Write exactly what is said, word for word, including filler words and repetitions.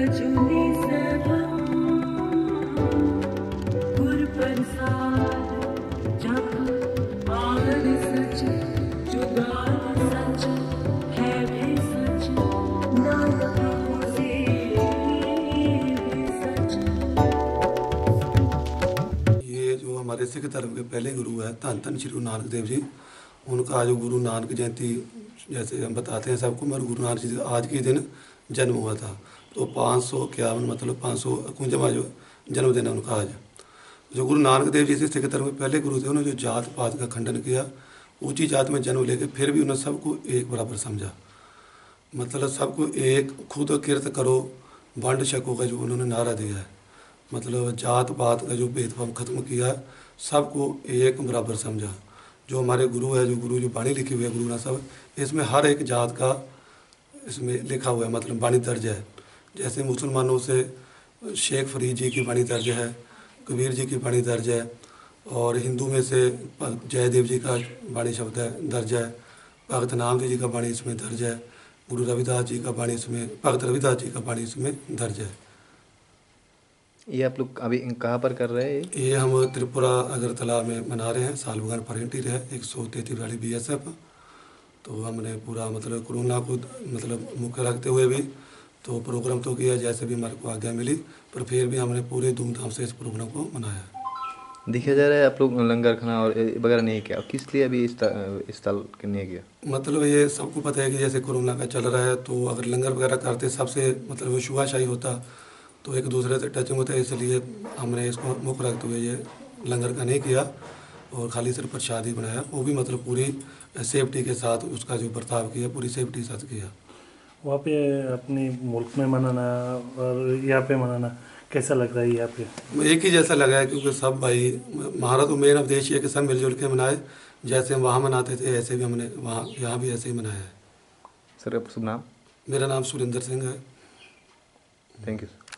हमारे सिख धर्म के पहले गुरु है धन धन श्री गुरु नानक देव जी। उनका आज गुरु नानक जयंती जैसे हम बताते हैं सबको, मगर गुरु नानक जी आज के दिन जन्म हुआ था। तो पाँच सौ इक्यावन मतलब पाँच सौ इक्यावन जो जन्मदिन है उनका आज। जो गुरु नानक देव जी से सिख धर्म के पहले गुरु थे, उन्होंने जो जात पात का खंडन किया, ऊंची जात में जन्म लेके फिर भी उन्होंने सबको एक बराबर समझा। मतलब सबको एक खुद किरत करो बांट छको का जो उन्होंने नारा दिया है, मतलब जात पात का जो भेदभाव खत्म किया, सबको एक बराबर समझा। जो हमारे गुरु है, जो गुरु जो बाणी लिखी हुई है गुरु ग्रंथ साहब, इसमें हर एक जात का इसमें लिखा हुआ है, मतलब बाणी दर्ज है। जैसे मुसलमानों से शेख फरीद जी की बाणी दर्ज है, कबीर जी की बाणी दर्ज है, और हिंदू में से जयदेव जी का बाणी शब्द है दर्ज है, भगत नामदेव जी का बाणी इसमें दर्ज है, गुरु रविदास जी का बाणी इसमें भगत रविदास जी का बाणी इसमें दर्ज है। ये आप लोग अभी कहाँ पर कर रहे हैं? ये हम त्रिपुरा अगरतला में मना रहे हैं। साल भगवान फ्रंटियर है एक सौ तैंतीस वाली बी एस एफ। तो हमने पूरा मतलब कोरोना को मतलब मुख्य रखते हुए भी तो प्रोग्राम तो किया जैसे भी हमारे को आज्ञा मिली, पर फिर भी हमने पूरे धूमधाम से इस प्रोग्राम को मनाया। देखा जा रहा है आप लोग लंगर खाना और वगैरह नहीं किया, किस लिए अभी इस इस साल नहीं किया? मतलब ये सबको पता है कि जैसे कोरोना का चल रहा है, तो अगर लंगर वगैरह करते सबसे मतलब छुआछाई होता, तो एक दूसरे से टचिंग होता है, इसलिए हमने इसको मुख्य रखते हुए ये लंगर का नहीं किया और खाली सिर्फ प्रसाद ही बनाया। वो भी मतलब पूरी सेफ्टी के साथ उसका जो बर्ताव किया पूरी सेफ्टी के साथ किया। वहाँ पे अपने मुल्क में मनाना और यहाँ पे मनाना कैसा लग रहा है? यहाँ पे एक ही जैसा लगा है, क्योंकि सब भाई हमारा तो मेन उद्देश्य है कि सब मिलजुल के मनाए। जैसे हम वहाँ मनाते थे ऐसे भी हमने वहाँ यहाँ भी ऐसे ही मनाया है। सर आपका शुभ नाम? मेरा नाम सुरेंद्र सिंह है। Thank you.